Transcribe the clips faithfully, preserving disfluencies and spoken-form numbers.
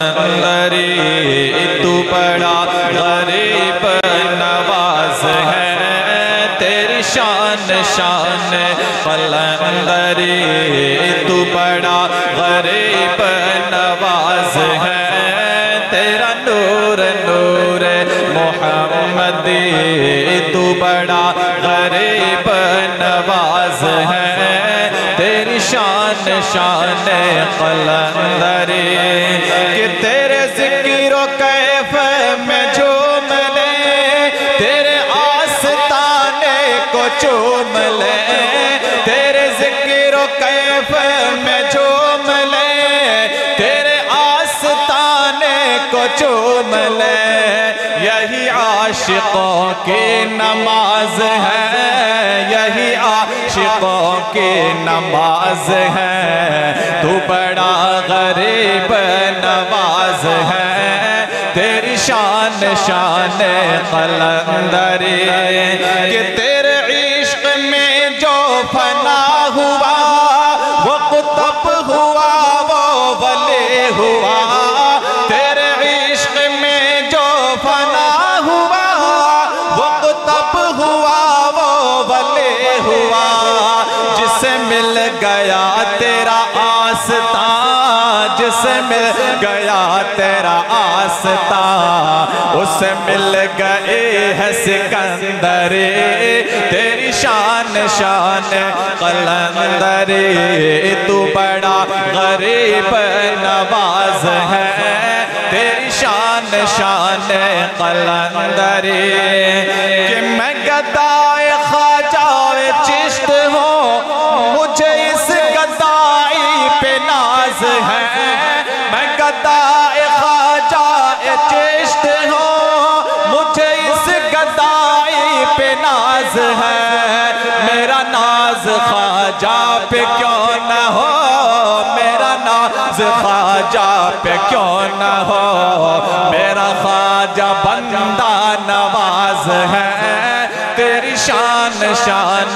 قلندری تو بڑا غریب نواز ہے، تیری شان شان قلندری تو بڑا غریب نواز ہے، تیرا نور نور محمدی تو بڑا غریب نواز ہے، تیری شان شان قلندری کہ تیرے ذکر و کیف میں جھوم لے، تیرے آستانے کو چوم لے، تیرے ذکر و کیف میں جھوم لے، تیرے آستانے کو چوم لے، یہی عاشقوں کی نماز ہے، یہی عاشقوں کی نماز ہے، تو بڑا غریب نواز ہے، تیری شان شان قلندری کہ تیرے عشق میں جو فنا ہوا وہ قطب ہوا وہ ولی ہوا، تیرے عشق میں جو فنا ہوا وہ قطب ہوا وہ ولی ہوا، جسے مل گیا تیرا آستان، جسے مل گیا تیرا آستان، اسے مل گئے ہے سکندری، تیری شان شان قلندری تو بڑا غریب نواز ہے، تیری شان شان قلندری کہ میں گدائے خواجہ چشت ہوں، مجھے اس گدائی پہ ناز ہے، میں گدائے خواجہ چشت ہوں، مجھے اس گدائی پہ ناز ہے، میرا ناز خواجہ پہ کیوں نہ ہو، میرا ناز خواجہ پہ کیوں نہ ہو، میرا خواجہ بندہ نواز ہے، تیری شان شان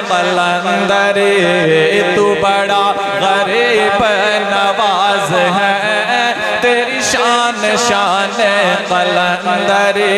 قلندری تو بڑا غریب نواز ہے، تیری شان شان قلندری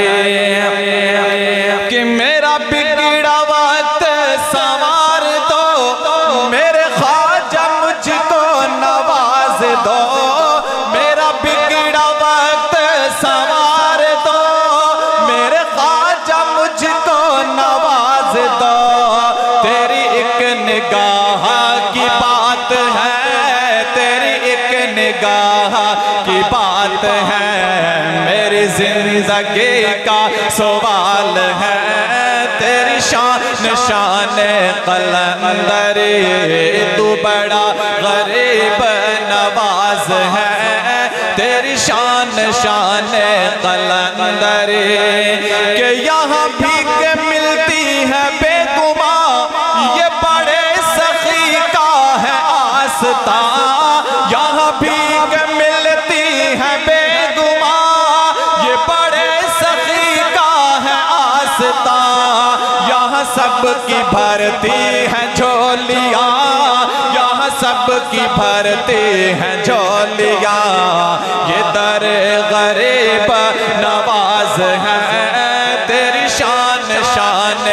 کہ میرا بگڑا وقت سنوار دو، میرے خواجہ مجھ کو نواز دو، میرا بگڑا وقت سنوار دو، میرے خواجہ مجھ کو نواز دو، تیری ایک نگاہ کی بات ہے، تیری ایک نگاہ کی بات ہے، میری زندگی کا سوال ہے، تیری شان شان قلندری تو بڑا غریب نواز ہے، تیری شان شان قلندری کہ یہاں بھیک ملتی ہے بے گماں، یہ بڑے سخی کا ہے آستان، یہاں بھیک ملتی ہے بے گماں، یہ بڑے سخی کا ہے آستان، یہاں سب کی بھرتی ہے جھولیاں، یہاں سب کی بھرتی ہے جھولیاں، یہ در غریب نواز ہے، تیری شان شان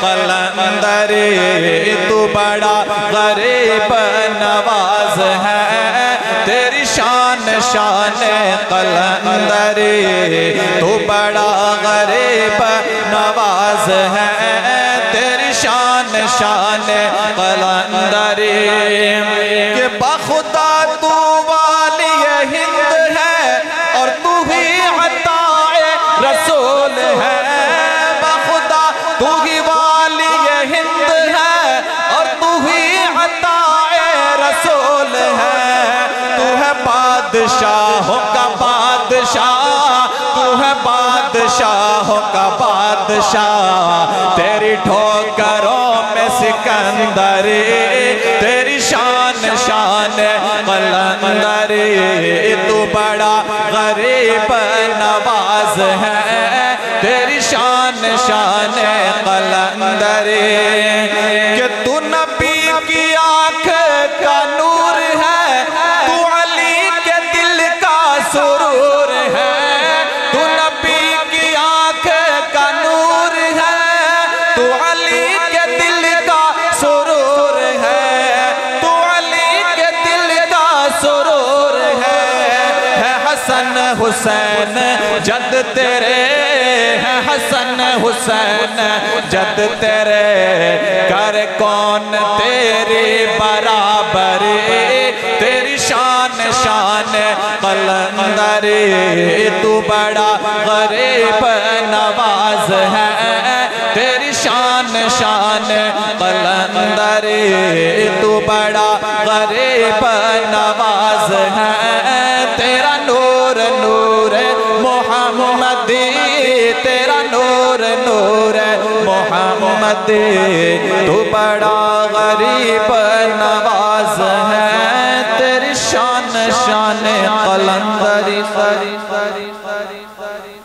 قلندری تو بڑا غریب نواز ہے، تیری شان شان قلندری تو بڑا غریب نواز ہے، تیری شان شان قلندری کہ بخدا تو والی ہند ہے اور تو ہی عطائے رسول ہے، بخدا تو ہی والی ہند ہے اور تو ہی عطائے رسول ہے، تو ہے بادشاہوں کا بادشاہ، تو ہے بادشاہوں کا بادشاہ، تیری ٹھوکروں میں سکندری، تیری شان شان قلندری تو بڑا غریب نواز ہے، تیری شان شان قلندری کہ تو نبی کی آنکھ کا نور ہے، تو علی کے دل کا سرور حسن حسین جد تیرے ہیں حسن حسین جد تیرے کر کون تیری برابری تیری شان شان قلندری تو بڑا غریب نواز ہے تیری شان شان قلندری تو بڑا غریب نواز ہے تیرا نور نور محمدی تیرا نور نور محمدی تو بڑا غریب نواز ہے تیری شان شان قلندری